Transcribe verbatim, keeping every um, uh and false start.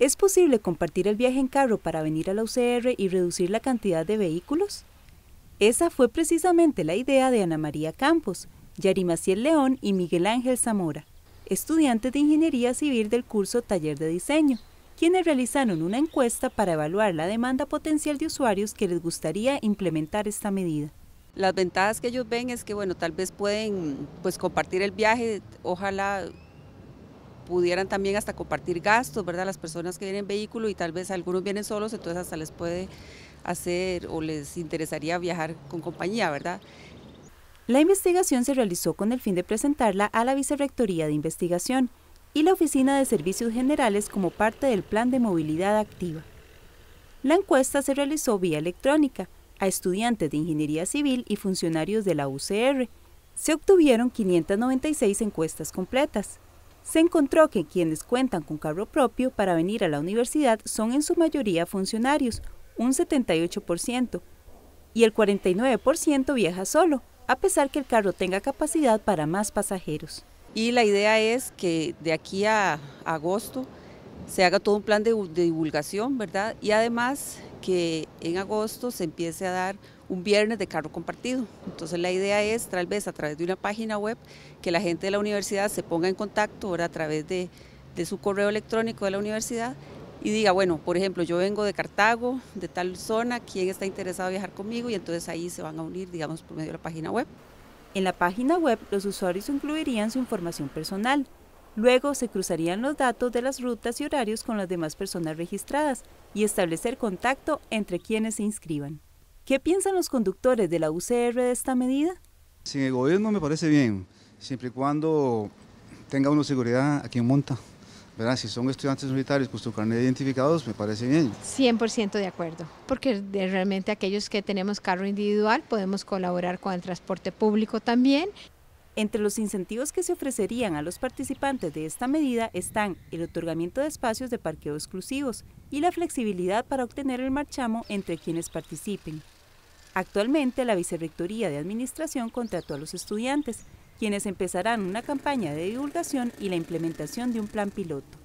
¿Es posible compartir el viaje en carro para venir a la U C R y reducir la cantidad de vehículos? Esa fue precisamente la idea de Ana María Campos, Yari Maciel León y Miguel Ángel Zamora, estudiantes de Ingeniería Civil del curso Taller de Diseño, quienes realizaron una encuesta para evaluar la demanda potencial de usuarios que les gustaría implementar esta medida. Las ventajas que ellos ven es que, bueno, tal vez pueden pues, compartir el viaje, ojalá pudieran también hasta compartir gastos, ¿verdad? Las personas que vienen en vehículo y tal vez algunos vienen solos, entonces hasta les puede hacer o les interesaría viajar con compañía, ¿verdad? La investigación se realizó con el fin de presentarla a la Vicerrectoría de Investigación y la Oficina de Servicios Generales como parte del Plan de Movilidad Activa. La encuesta se realizó vía electrónica a estudiantes de Ingeniería Civil y funcionarios de la U C R. Se obtuvieron quinientas noventa y seis encuestas completas. Se encontró que quienes cuentan con carro propio para venir a la universidad son en su mayoría funcionarios, un setenta y ocho por ciento, y el cuarenta y nueve por ciento viaja solo, a pesar que el carro tenga capacidad para más pasajeros. Y la idea es que de aquí a agosto se haga todo un plan de, de divulgación, ¿verdad? Y además que en agosto se empiece a dar un viernes de carro compartido. Entonces la idea es, tal vez a través de una página web, que la gente de la universidad se ponga en contacto, ¿verdad? A través de, de su correo electrónico de la universidad y diga, bueno, por ejemplo, yo vengo de Cartago, de tal zona, ¿quién está interesado en viajar conmigo? Y entonces ahí se van a unir, digamos, por medio de la página web. En la página web, los usuarios incluirían su información personal. Luego se cruzarían los datos de las rutas y horarios con las demás personas registradas y establecer contacto entre quienes se inscriban. ¿Qué piensan los conductores de la U C R de esta medida? Sin egoísmo me parece bien, siempre y cuando tenga uno seguridad a quien monta. ¿Verdad? Si son estudiantes universitarios con su carnet de identificados, me parece bien. cien por ciento de acuerdo, porque de realmente aquellos que tenemos carro individual podemos colaborar con el transporte público también. Entre los incentivos que se ofrecerían a los participantes de esta medida están el otorgamiento de espacios de parqueo exclusivos y la flexibilidad para obtener el marchamo entre quienes participen. Actualmente, la Vicerrectoría de Administración contrató a los estudiantes, quienes empezarán una campaña de divulgación y la implementación de un plan piloto.